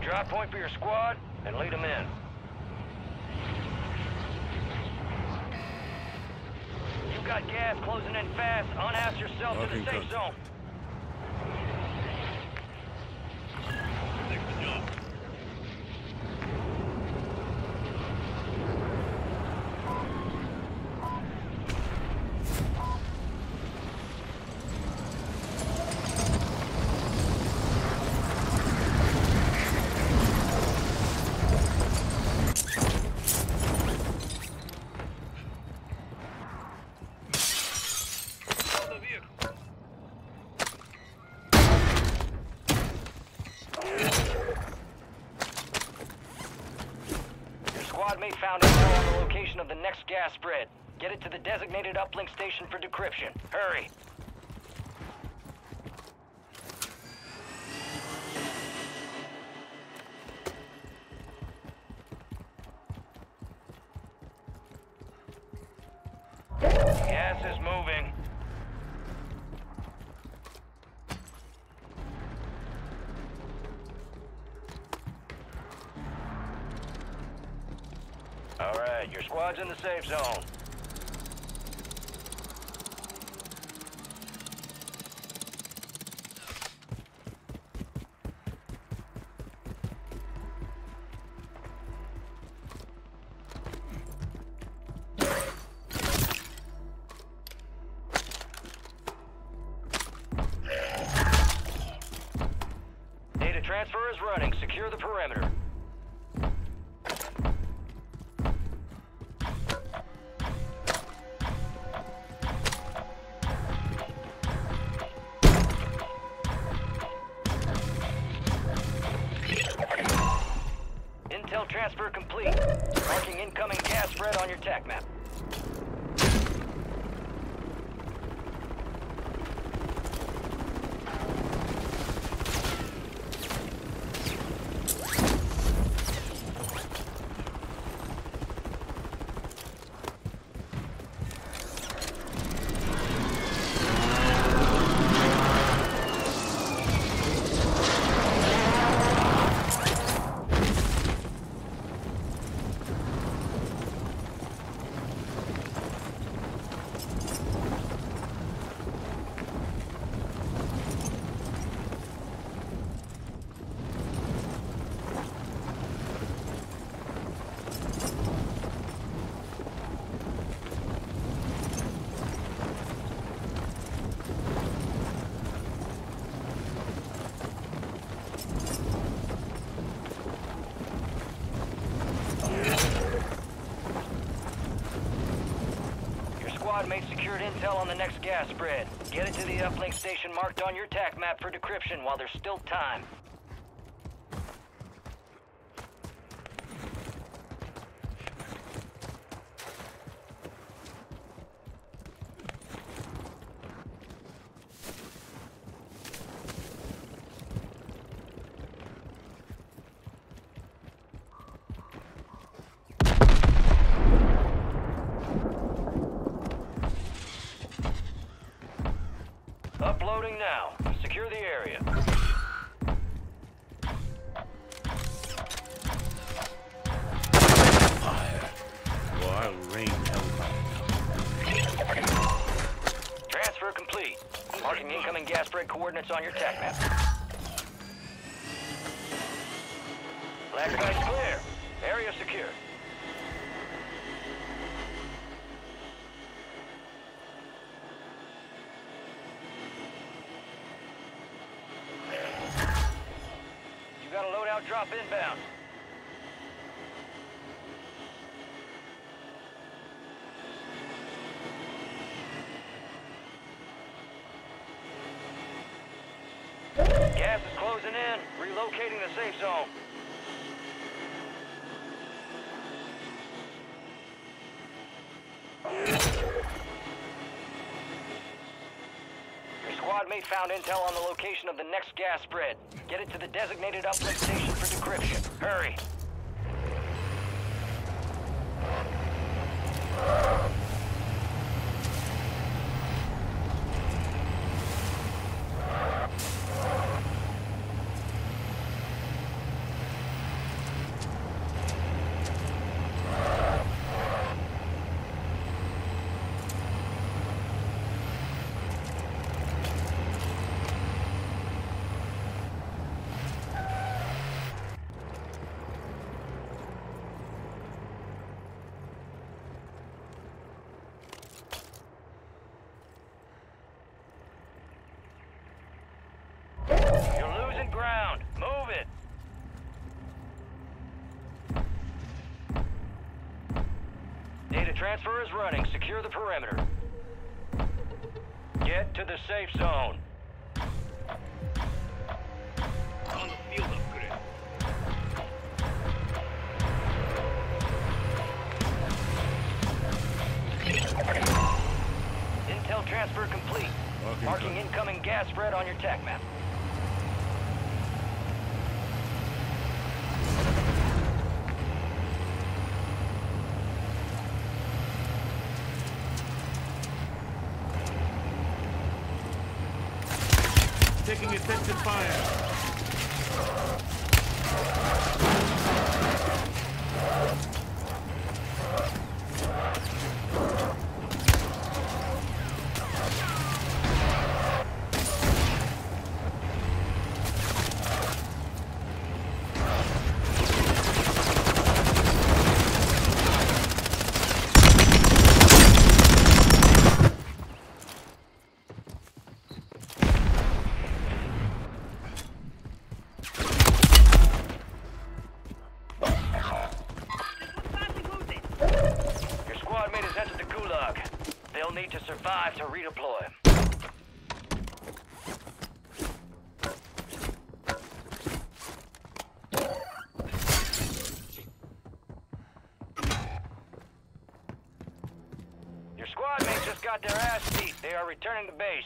Drop point for your squad and lead them in. You got gas closing in fast. Unhouse yourself to the safe zone. Squadmate found intel on the location of the next gas spread. Get it to the designated uplink station for decryption. Hurry! Gas is moving. Alright, your squad's in the safe zone. Data transfer is running. Secure the perimeter. Intel transfer complete. Marking incoming gas spread on your TAC map. Squadmate secured intel on the next gas spread. Get it to the uplink station marked on your TAC map for decryption while there's still time. Uploading now. Secure the area. Fire. Wild rain hellfire. Transfer complete. Marking incoming gas spread coordinates on your TAC map. Black site's clear. Area secure. Got a loadout drop inbound. Gas is closing in. Relocating the safe zone. Squadmate found intel on the location of the next gas spread. Get it to the designated uplink station for decryption. Hurry! Transfer is running. Secure the perimeter. Get to the safe zone. On the field upgrade. Intel transfer complete. Marking incoming gas spread on your TAC map. Taking attentive fire. They'll need to survive to redeploy. Your squad mates just got their ass beat. They are returning to base.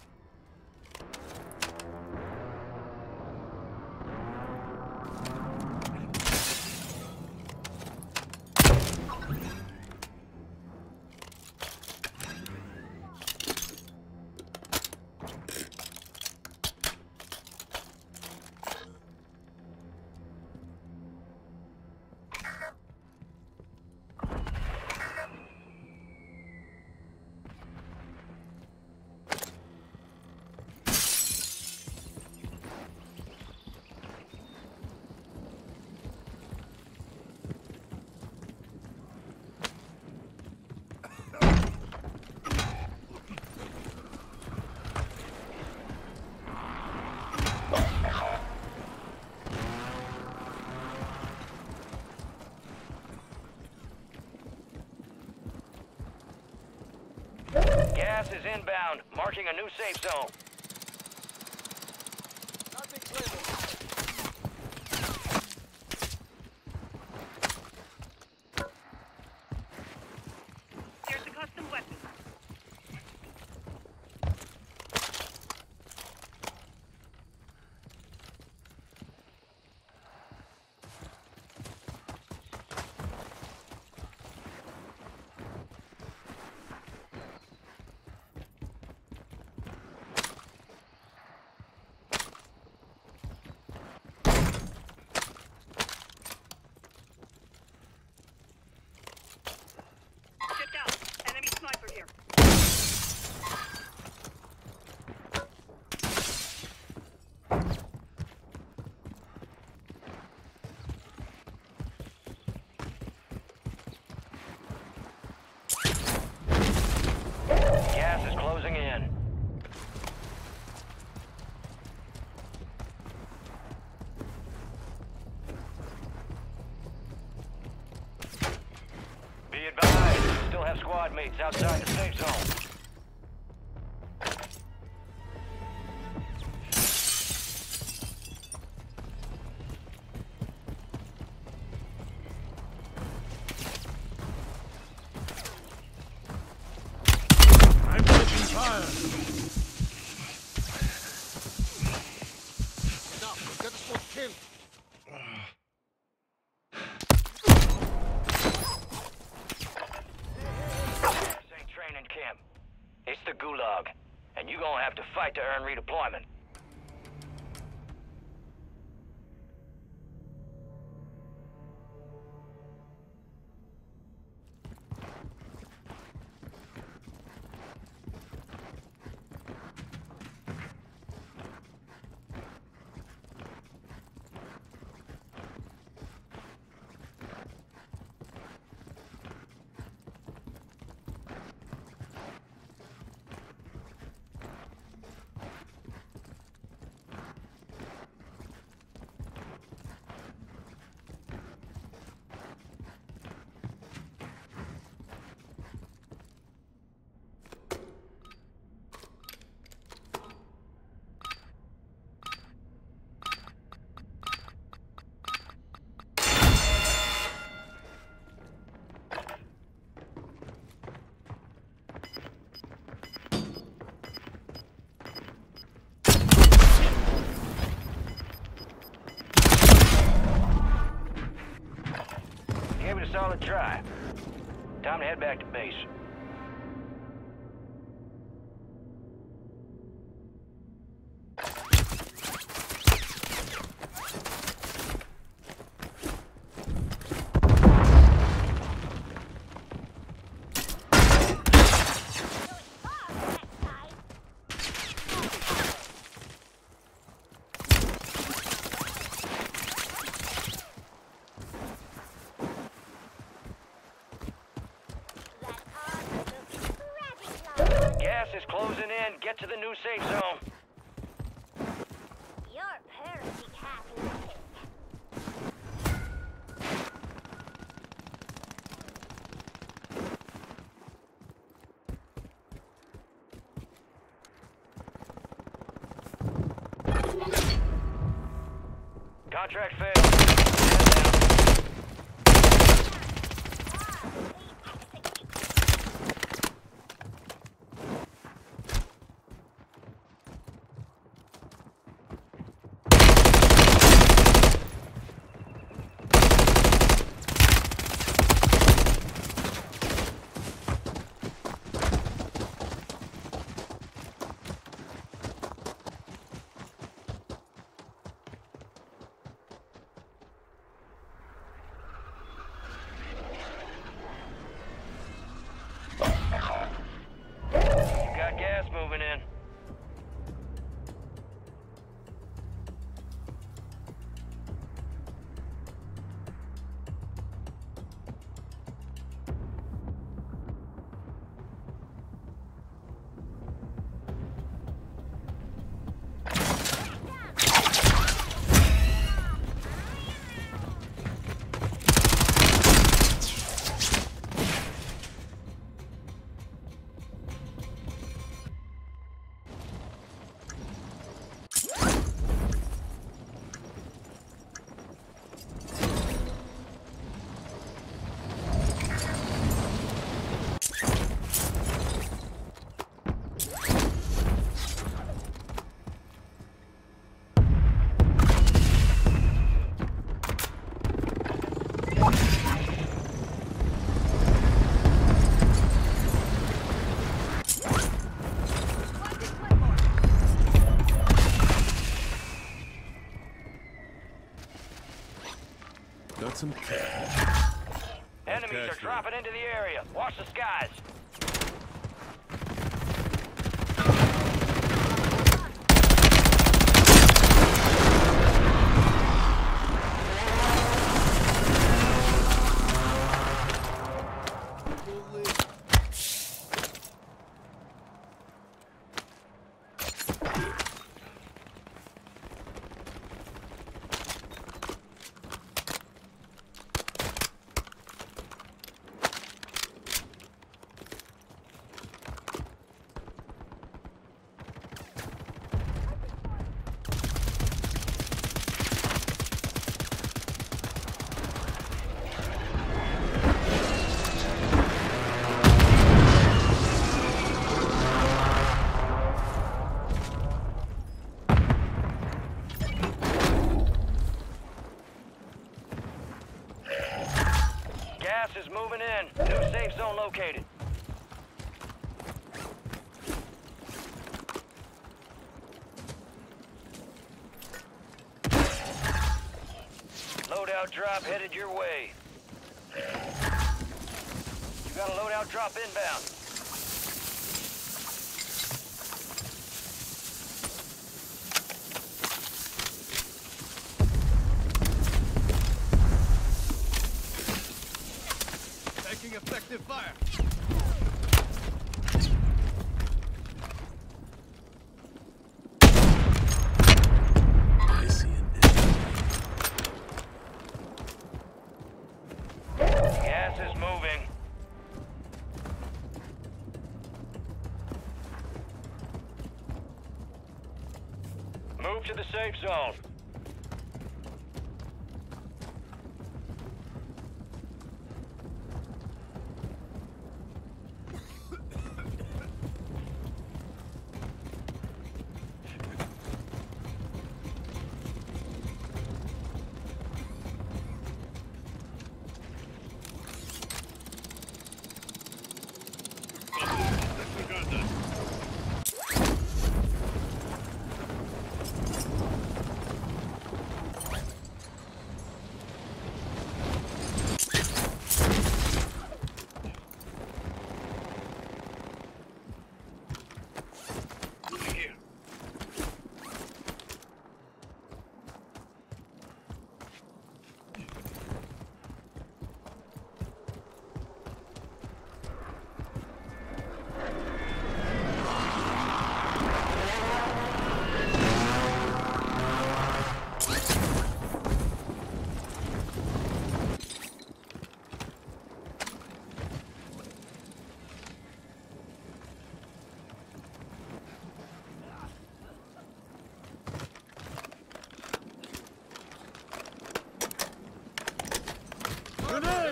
Gas is inbound, marking a new safe zone. Here's a custom weapon. Check out. Enemy sniper here. Gas is closing in. Be advised, you still have squad mates outside the safe zone. I'm taking fire. Enough. Get us both killed. This ain't training camp. Solid try. Time to head back to base. Gas is closing in. Get to the new safe zone. Your party cat looking. Contract failed. Stand down. Got gas moving in. Got some cash. Enemies are dropping into the area. Watch the skies. Gas is moving in. New safe zone located. Loadout drop headed your way. You got a loadout drop inbound. Taking effective fire. I see an enemy. Gas is moving. Move to the safe zone.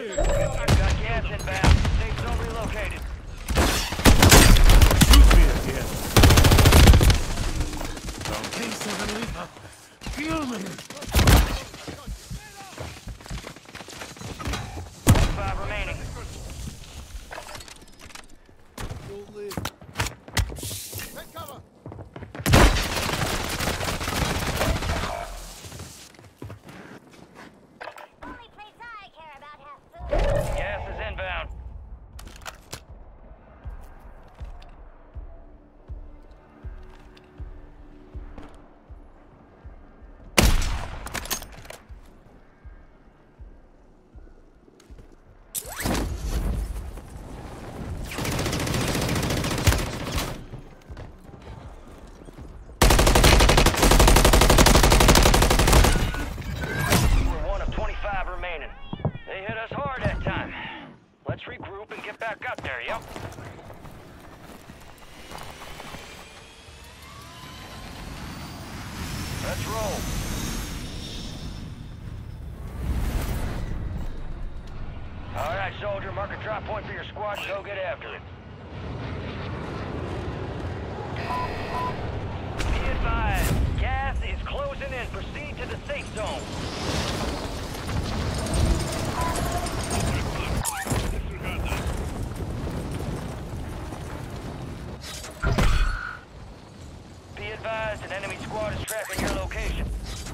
You've got gas inbound. Safe zone relocated. Shoot me again. Don't suddenly kill me. 5 remaining. Don't leave. Take cover. Only place I care about has food. Gas is inbound. We're one of 25 remaining. They hit us hard that time. Let's regroup and get back up there, yep. Let's roll. All right, soldier, mark a drop point for your squad and go get after it. Be advised, gas is closing in. Proceed to the safe zone. Be advised, an enemy squad is tracking your location.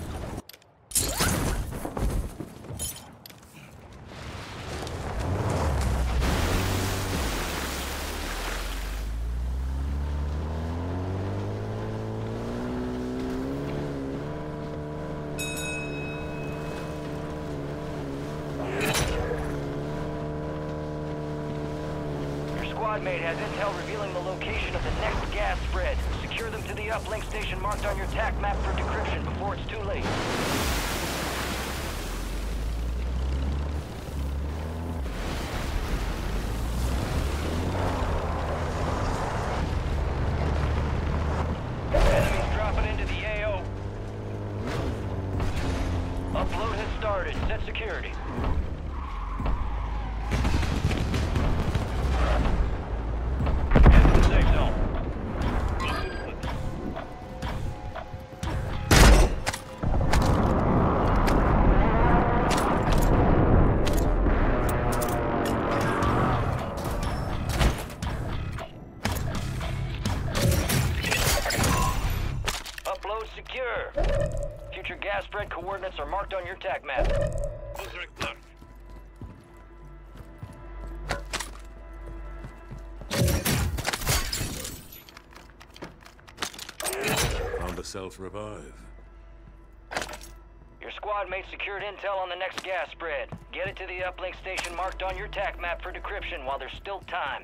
Squad mate has intel revealing the location of the next gas spread. Secure them to the uplink station marked on your TAC map for decryption before it's too late. Enemies dropping into the AO. Upload has started. Set security. Safe zone. Upload secure. Future gas spread coordinates are marked on your TAC map. Found a self-revive. Your squad mate secured intel on the next gas spread. Get it to the uplink station marked on your TAC map for decryption while there's still time.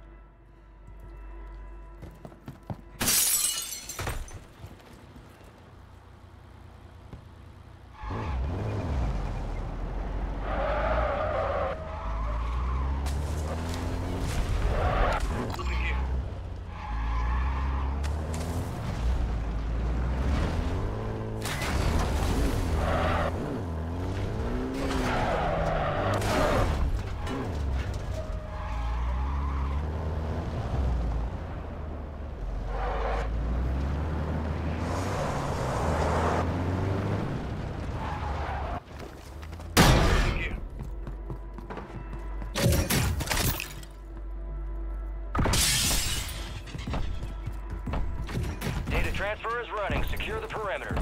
Transfer is running. Secure the perimeter.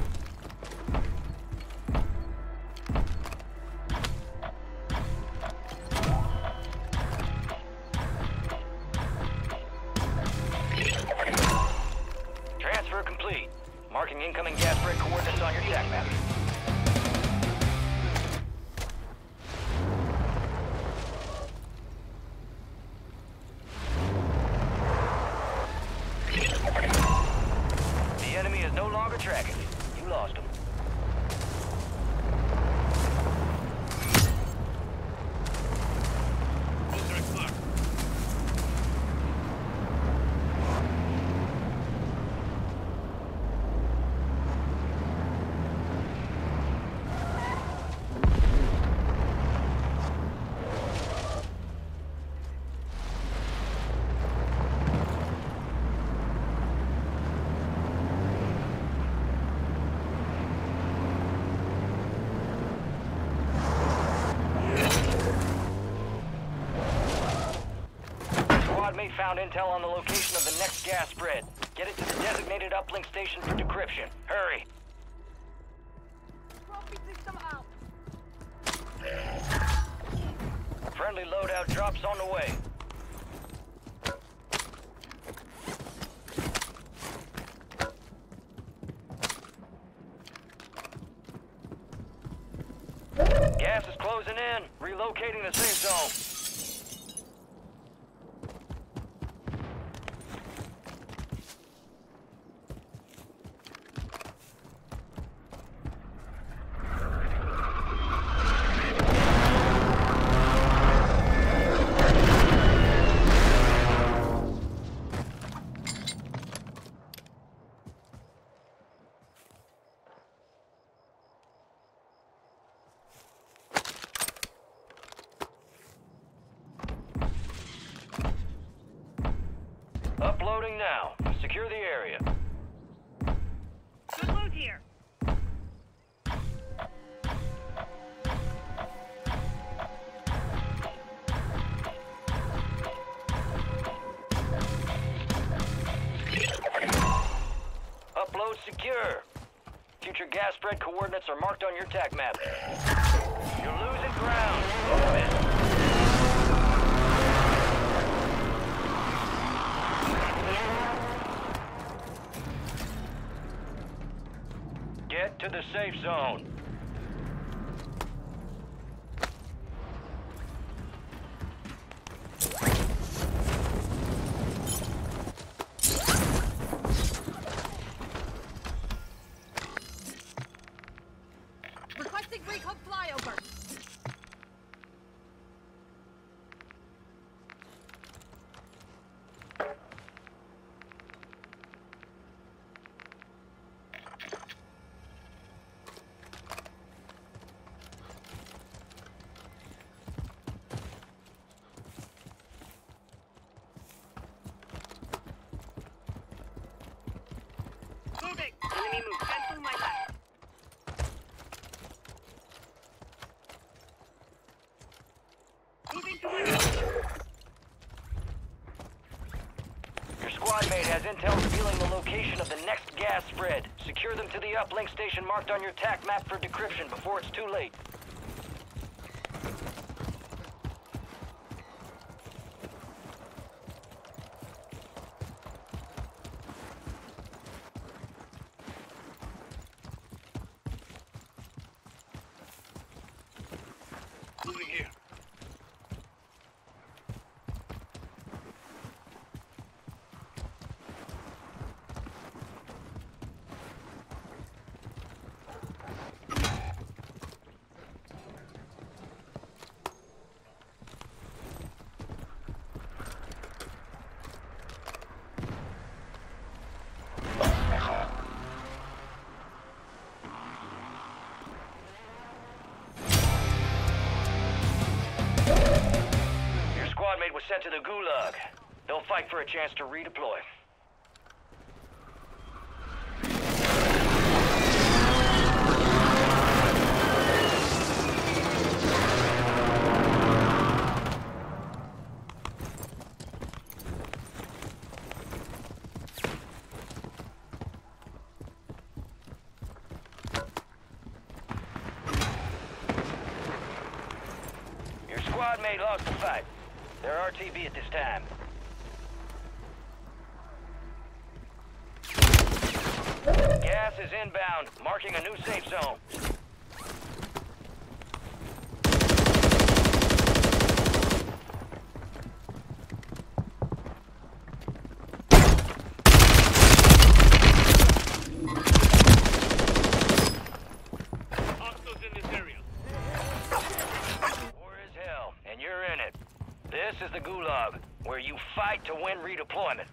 Transfer complete. Marking incoming gas spread coordinates on your TAC map. The enemy is no longer tracking you. You lost him. found intel on the location of the next gas spread. Get it to the designated uplink station for decryption. Hurry! Trophy system out. Friendly loadout drops on the way. Gas is closing in. Relocating the safe zone. Uploading now. Secure the area. Good loot here. Upload secure. Future gas spread coordinates are marked on your TAC map. You're losing ground. Move it. Get to the safe zone. Requesting recon flyover. Moving. Enemy move. Cancel my left. Moving to my right. Your squad mate has intel revealing the location of the next gas spread. Secure them to the uplink station marked on your TAC map for decryption before it's too late. Moving here. Your squad mate was sent to the gulag. They'll fight for a chance to redeploy. Your squad mate lost the fight. They're RTB at this time. Gas is inbound, marking a new safe zone. Hostiles in this area. War is hell, and you're in it. This is the gulag, where you fight to win redeployment.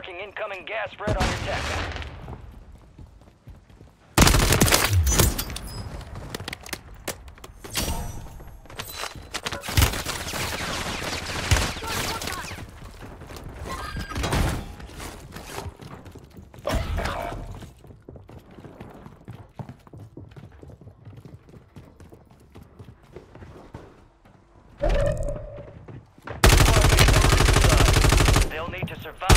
Marking incoming gas spread on your tech map. They'll need to survive.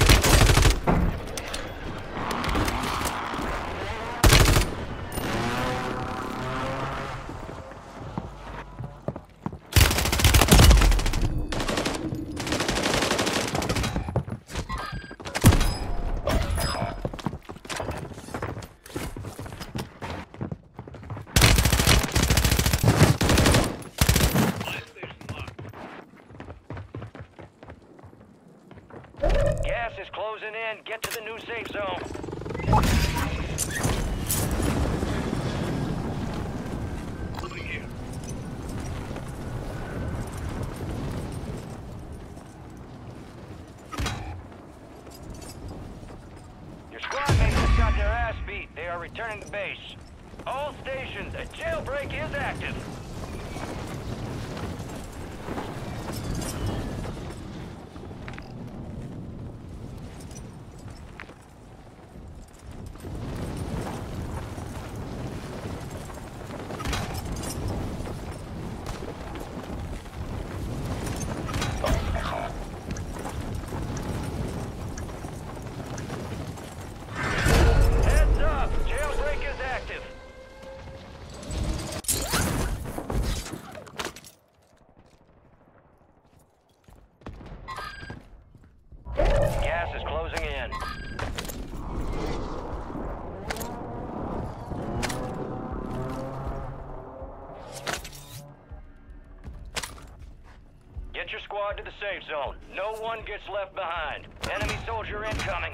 Gas is closing in. Get to the new safe zone. Moving here. Your squad mates just got their ass beat. They are returning to base. All stations, a jailbreak is active. Heads up! Jailbreak is active. Gas is closing in. Get your squad to the safe zone. No one gets left behind. Enemy soldier incoming.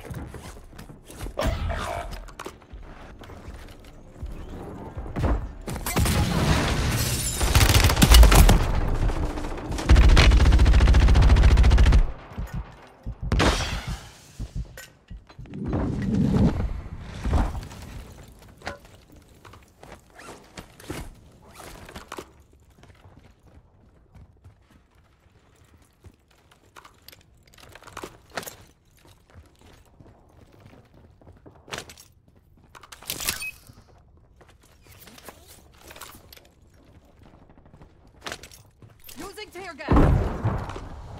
Using tear gas.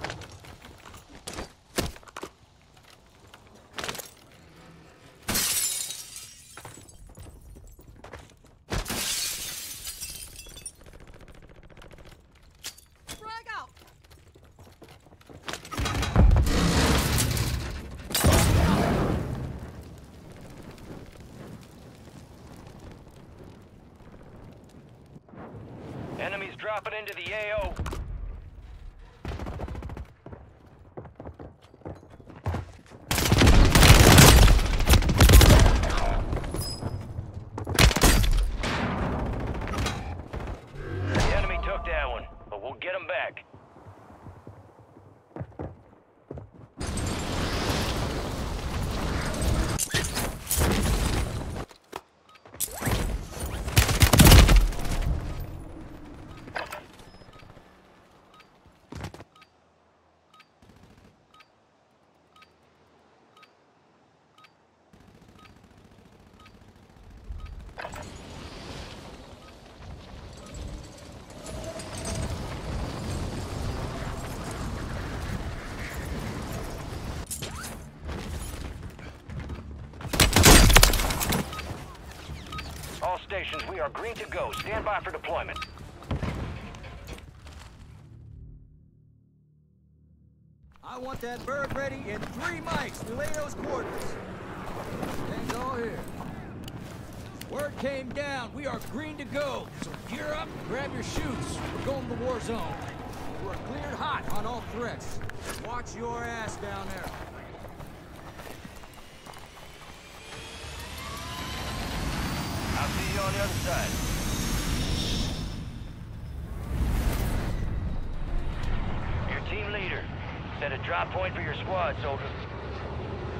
Frag out. Enemies dropping into the AO. The enemy took that one, but we'll get them back. All stations, we are green to go. Stand by for deployment. I want that bird ready in 3 mics. Relay those coordinates. Things all here. Word came down. We are green to go. So gear up, grab your chutes. We're going to the war zone. We're cleared hot on all threats. Watch your ass down there. I'll see you on the other side. Your team leader. Set a drop point for your squad, soldier.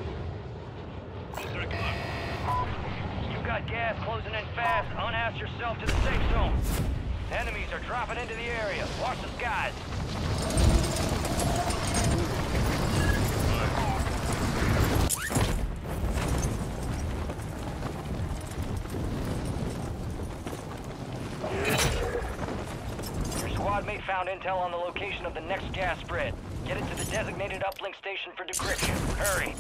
got gas closing in fast. Unass yourself to the safe zone. Enemies are dropping into the area. Watch the skies. Your squad mate found intel on the location of the next gas spread. Get it to the designated uplink station for decryption. Hurry.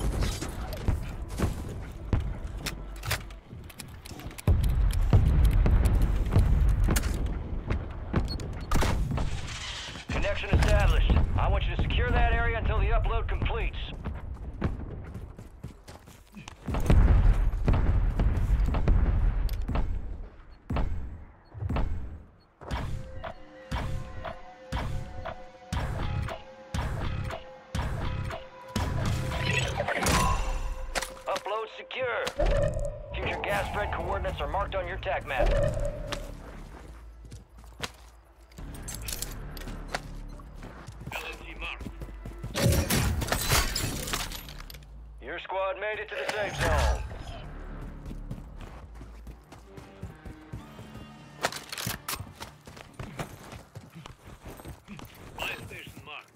Connection established. I want you to secure that area until the upload completes. Upload secure. Future gas spread coordinates are marked on your TAC map. LMG marked. Your squad made it to the safe zone. Buy station marked.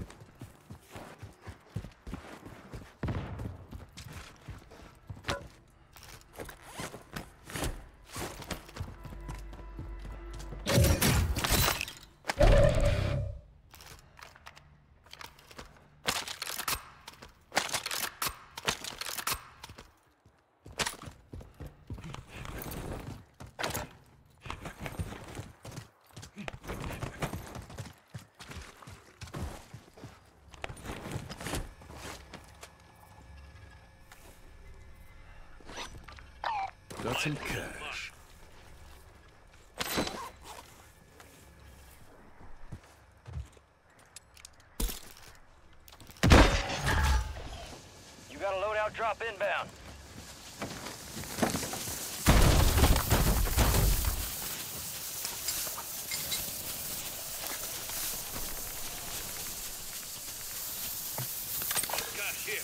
Got some cash. You got a loadout drop inbound. Cash here.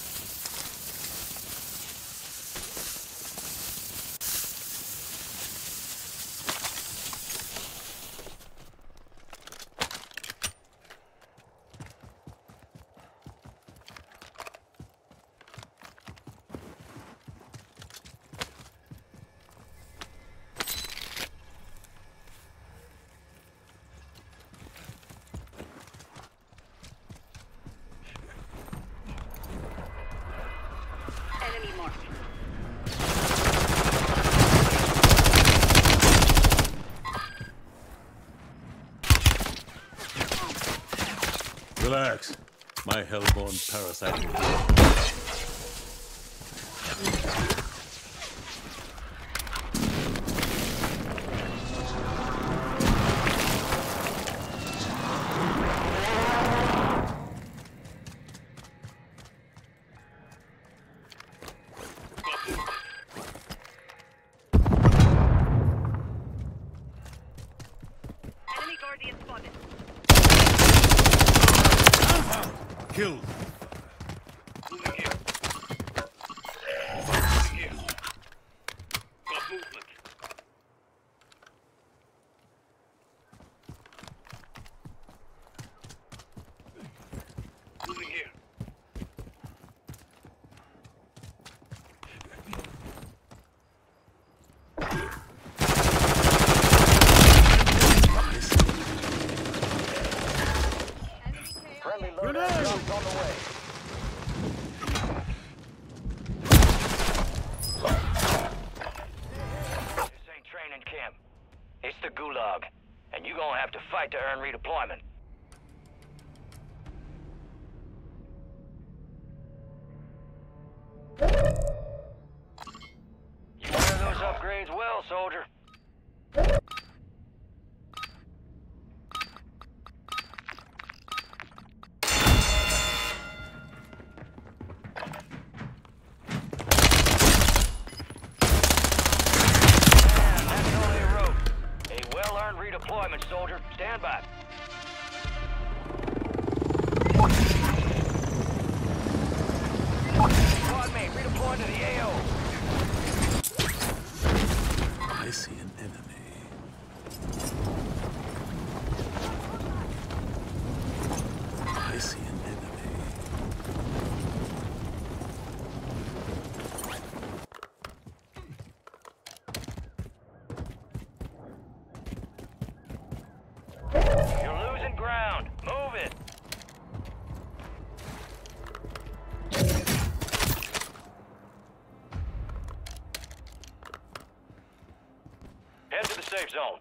Enemy marked. Relax. My hellborn parasite. Enemy guardian spotted. Killed. Moving here. Moving here. Got movement. Moving here. Friendly loadout drops on the way. This ain't training camp. It's the gulag. And you gonna have to fight to earn redeployment. You wear those upgrades well, soldier. Redeployment, soldier. Stand by. Squad mate, redeploying to the AO. I see an enemy. I see an enemy. You're losing ground. Move it. Head to the safe zone.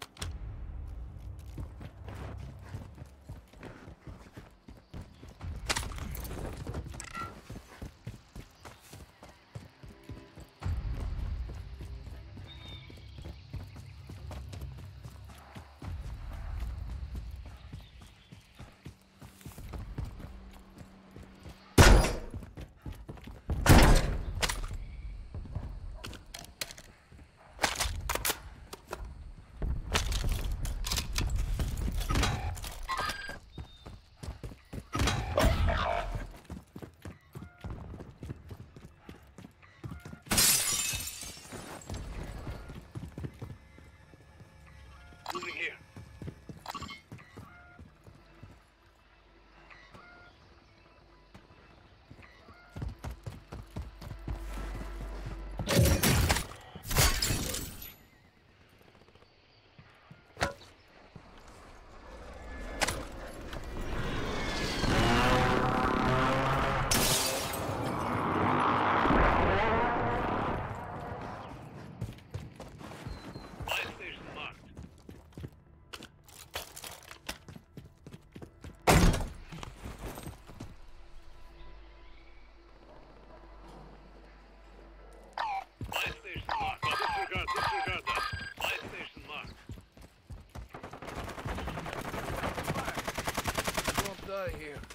Moving here. Fire station marked. Fire station marked. Disregard that. Fire station marked. Jumped out of here.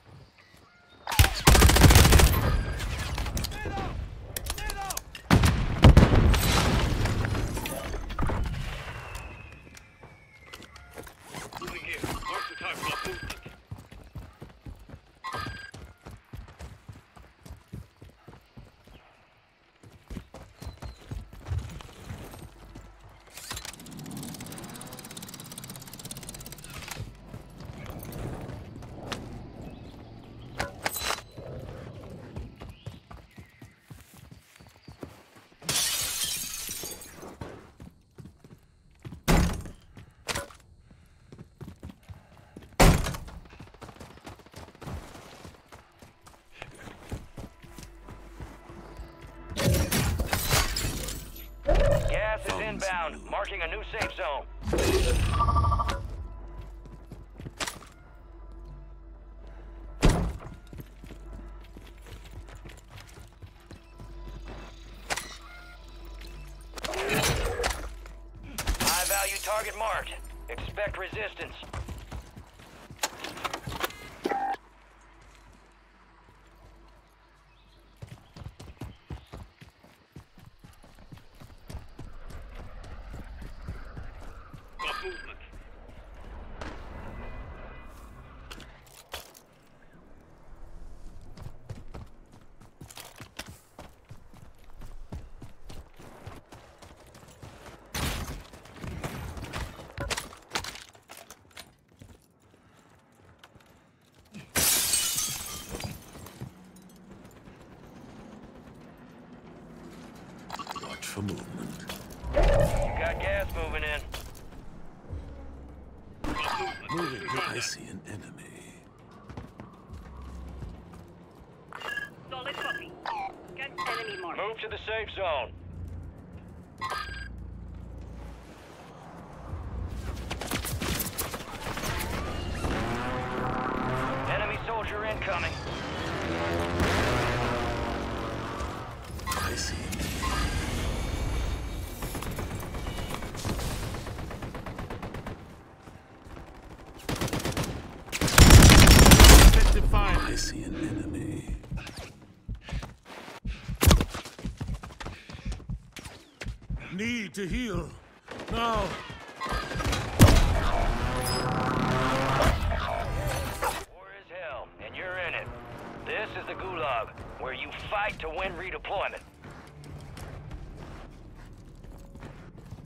Moving here. Mark the target. Got movement. Gas is inbound, marking a new safe zone. High value target marked. Expect resistance. Got movement. Watch for movement. You got gas moving in. Got movement. Moving. Disregard I that. see an enemy. Solid copy. Get enemy mark. Move to the safe zone. Enemy soldier incoming. I see an enemy. I see an enemy. Need to heal. Now. War is hell, and you're in it. This is the Gulag, where you fight to win redeployment.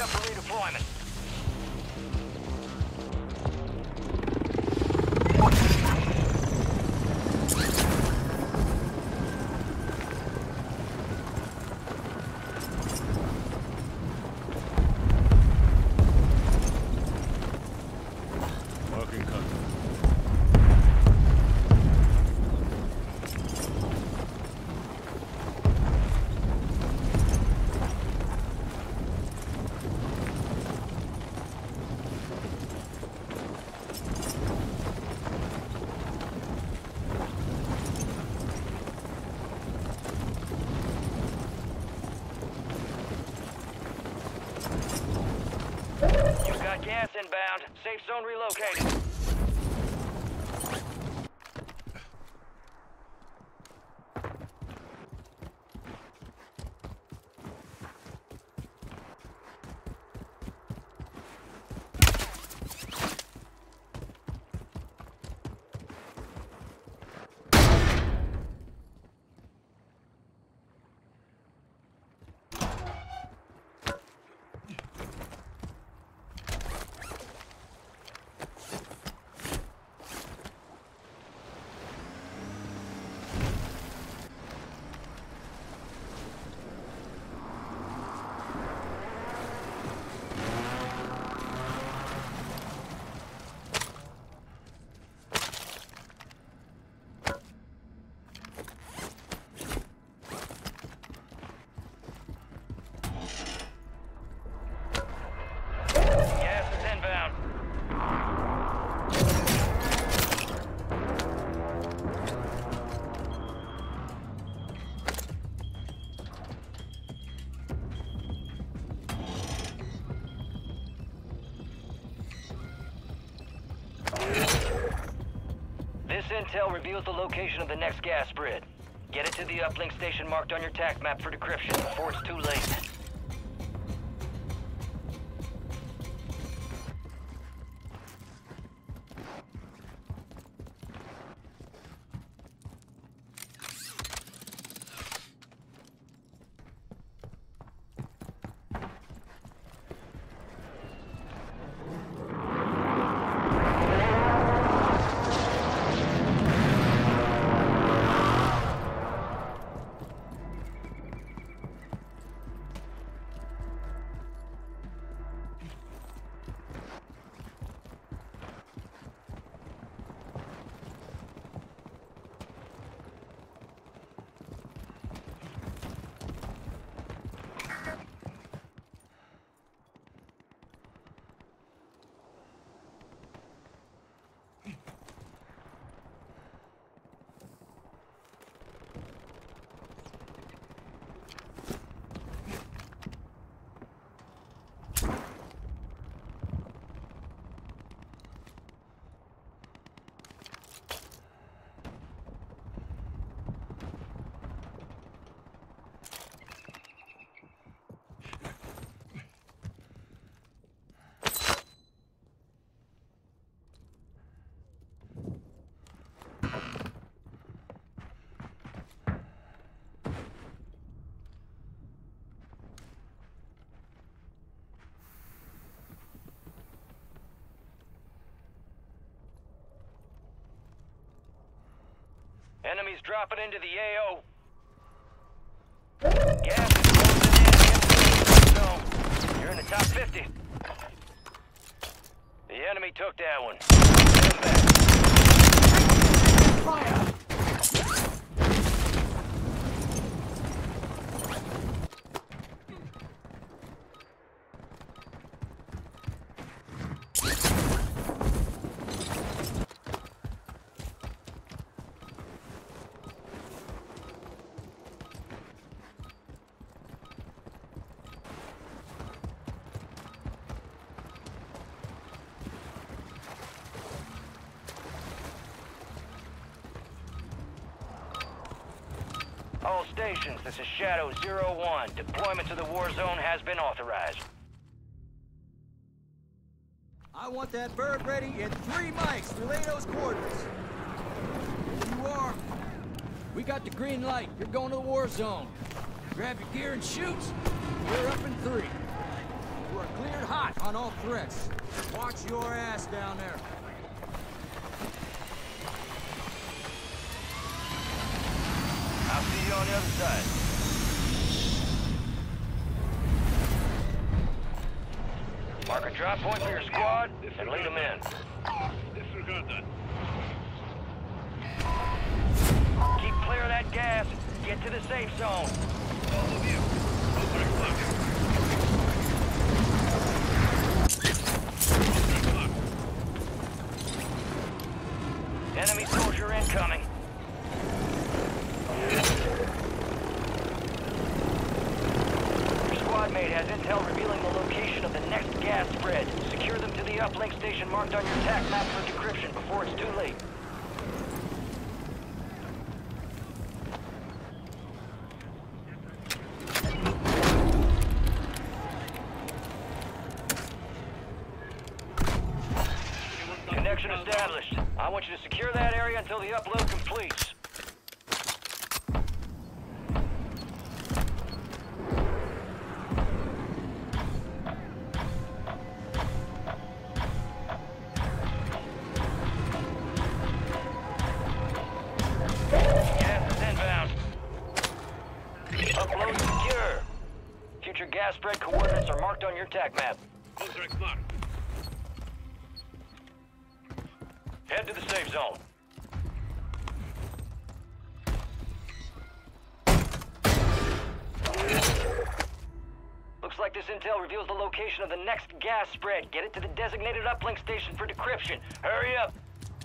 up for redeployment. Marking contact. You've got gas inbound. Safe zone relocated. Gas is inbound. This intel reveals the location of the next gas spread. Get it to the uplink station marked on your TAC map for decryption before it's too late. Enemies dropping into the AO. Gas is closing in. So, you're in the top 50. The enemy took that one. Stand back. Fire! All stations, this is Shadow 01. Deployment to the Warzone has been authorized. I want that bird ready in 3 mics. Relay those coordinates. Here you are. We got the green light. You're going to the war zone. Grab your gear and shoot. We're up in 3. You are cleared hot on all threats. Watch your ass down there. I'll see you on the other side. Mark a drop point for your squad and lead them in. Disregard that. Keep clear of that gas. Get to the safe zone. All of you. Contract locked. Contract locked. Enemy soldier incoming. Your squad mate has intel revealing the location of the next gas spread. Secure them to the uplink station marked on your TAC map for decryption before it's too late. Connection established. I want you to secure that area until the upload completes. Gas is inbound. Upload secure. Future gas spread coordinates are marked on your TAC map. Contract locked. Head to the safe zone. Looks like this intel reveals the location of the next gas spread. Get it to the designated uplink station for decryption. Hurry up!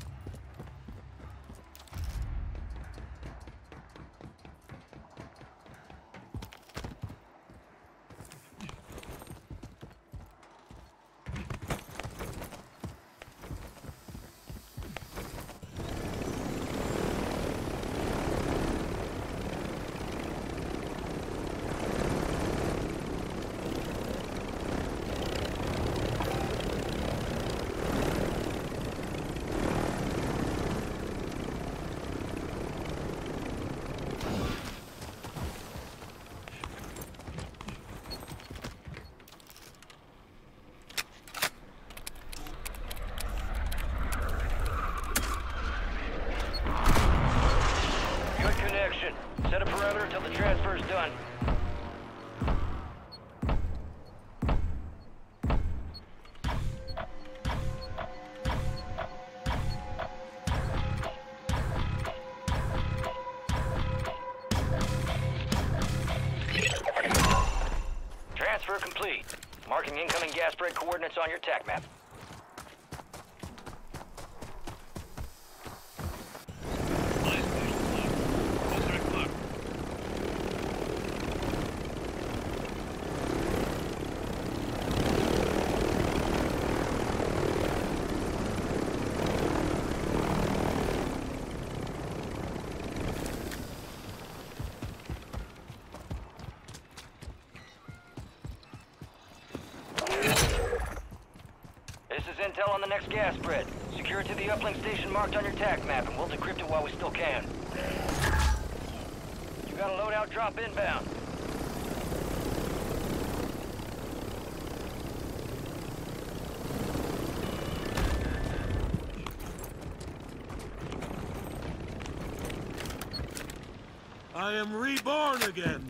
Good connection. Set a perimeter until the transfer's done. Transfer complete. Marking incoming gas spread coordinates on your TAC map. My station locked. Contract locked. This is intel on the next gas spread. Secure it to the uplink station marked on your TAC map, and we'll decrypt it while we still can. You got a loadout drop inbound. I am reborn again.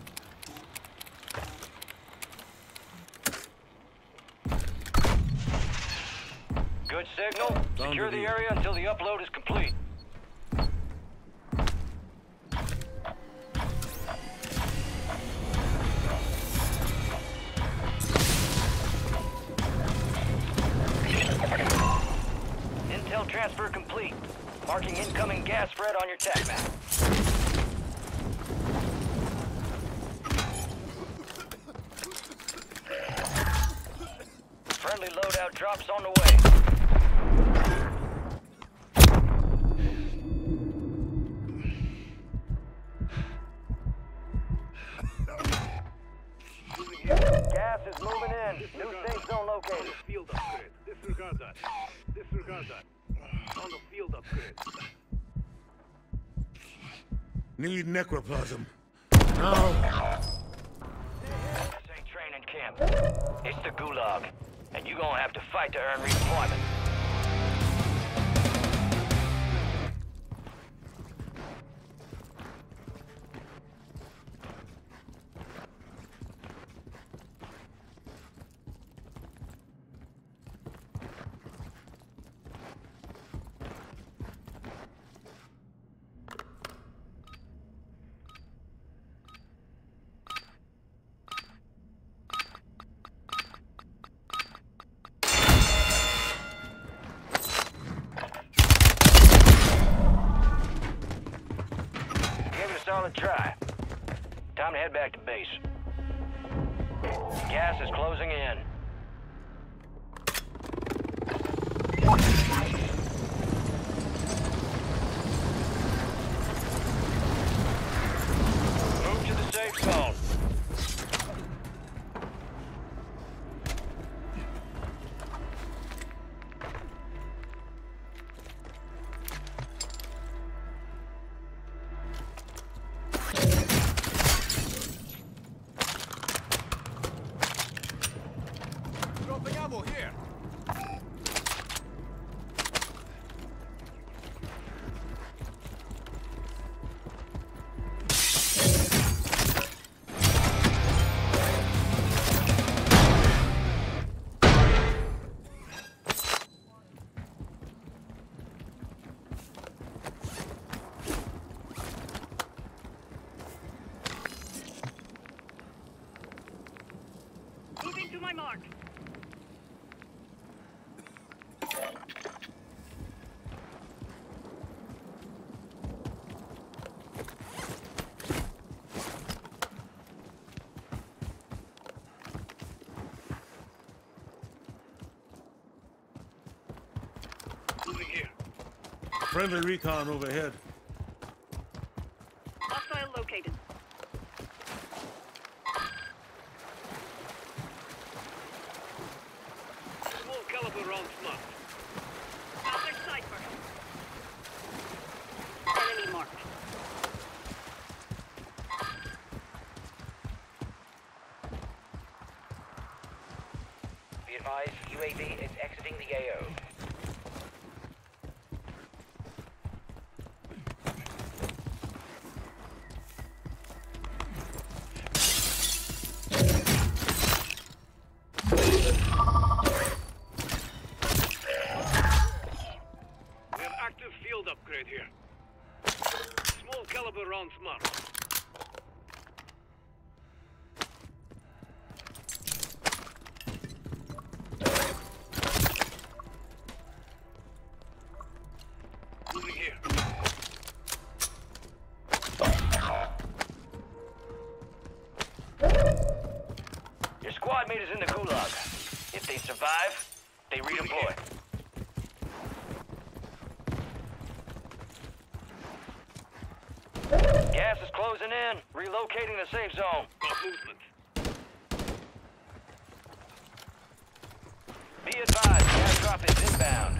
Good signal. Secure the area until the upload is complete. Intel transfer complete. Marking incoming gas spread on your TAC map. Friendly loadout drops on the way. Gas is moving in. New safe zone located. Field upgrade. Disregard that. Disregard that. On the field upgrade. Need necroplasm. Now. This ain't training camp. camp. It's the Gulag, and you're gonna have to fight to earn redeployment. Solid try. Time to head back to base. Gas is closing in. Move to the safe zone. Here. Moving to my mark. Moving here. Friendly recon overhead. Hostile located. Small caliber rounds marked. Other cipher. Enemy marked. Be advised, UAV is exiting the AO. We have active field upgrade here. Small caliber rounds marked. Moving here. Your squad mate is in the Gulag. If they survive, they redeploy. Gas is closing in. Relocating the safe zone. Got movement. Be advised, gas drop is inbound.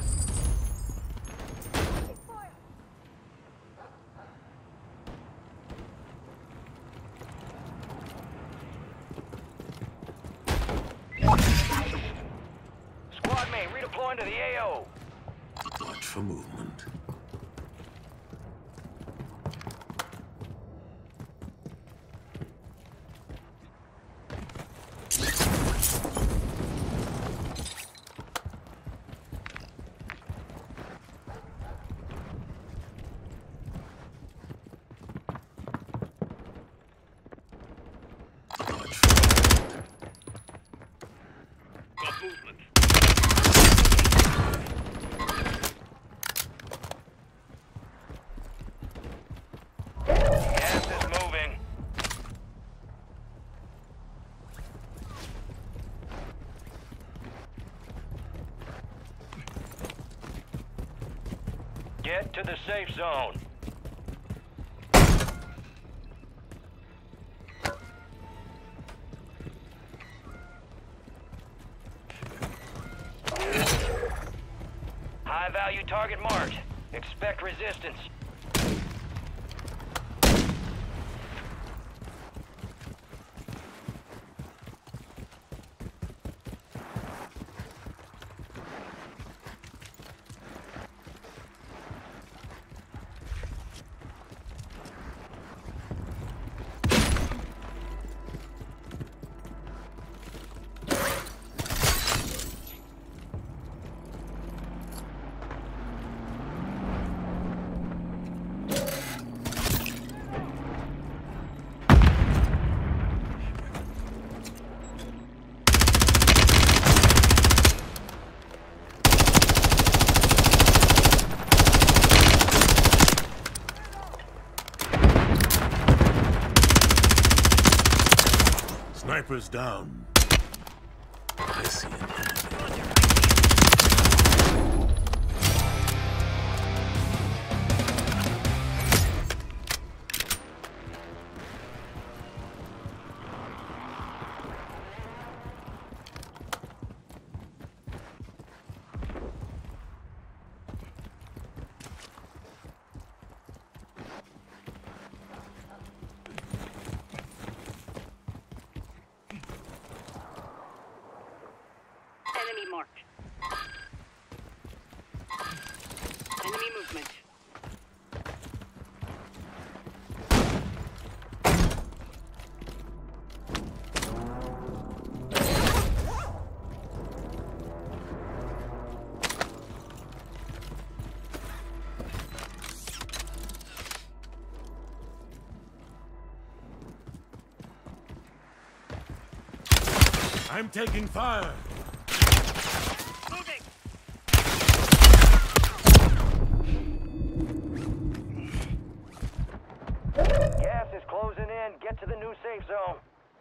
Squad mate redeploying to the AO. Watch for movement. Got movement. Gas is moving. Get to the safe zone. High value target marked. Expect resistance. Sniper's down. I see an enemy. Enemy marked. Enemy movement. I'm taking fire. Moving. Gas is closing in. Get to the new safe zone.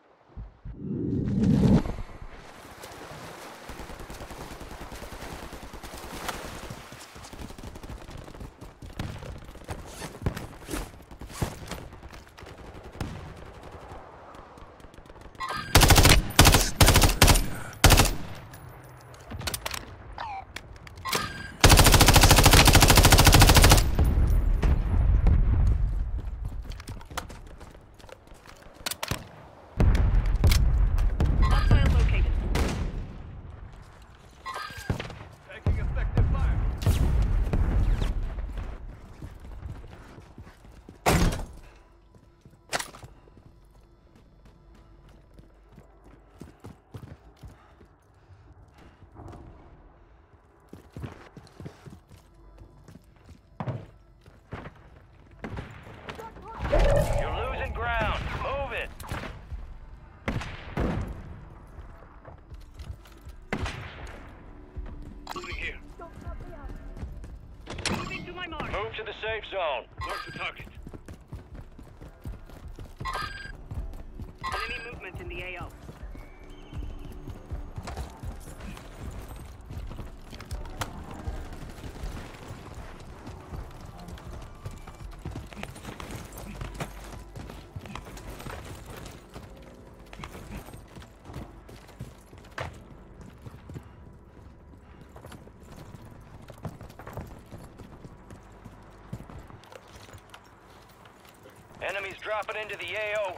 Hostile located. Taking effective fire. You're losing ground. Move it. Moving here. Moving to my mark. Move to the safe zone. Mark the target. Enemy movement in the AO. Enemies dropping into the AO.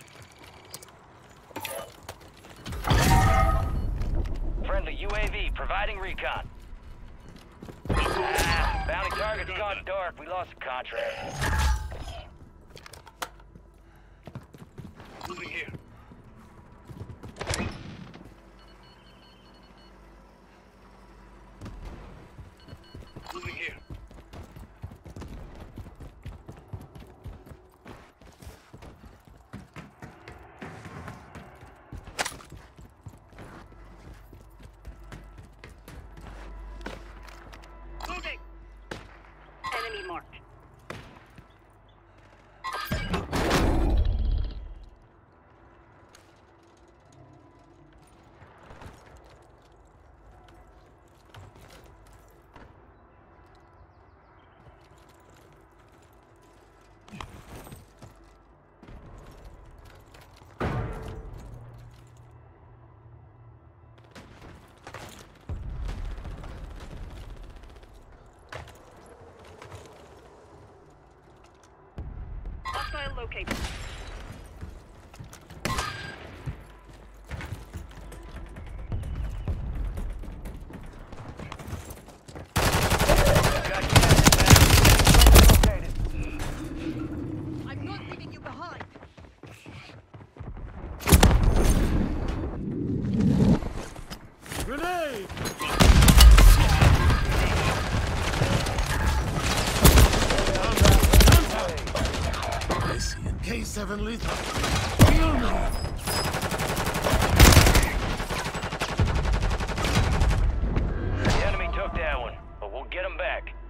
Friendly UAV providing recon. Bounty target's gone dark. We lost the contract. Moving here. Moving here. Moving. Enemy marked. Hostile located. I'm not leaving you behind. Grenade! I see an K7 lethal. Kill me! The enemy took that one, but we'll get them back.